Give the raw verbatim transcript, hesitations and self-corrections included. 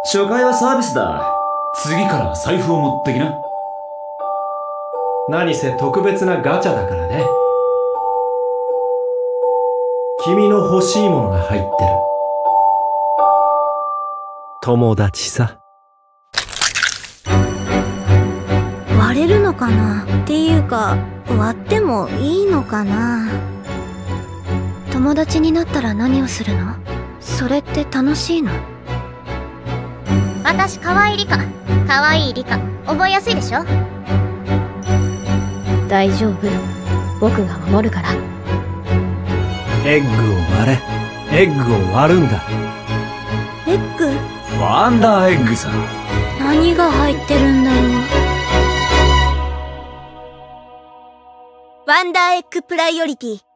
初回はサービスだ。次から財布を持ってきな。 何せ特別なガチャだからね。君の欲しいものが入ってる。友達さ。 割れるのかなっていうか、割ってもいいのかな。友達になったら何をするの？それって楽しいの？ 私かわいいリカ。かわいいリカ覚えやすいでしょ。 大丈夫、僕が守るから。 エッグを割れ。エッグを割るんだ。 エッグ？ ワンダーエッグさ。 何が入ってるんだろう。ワンダーエッグプライオリティ。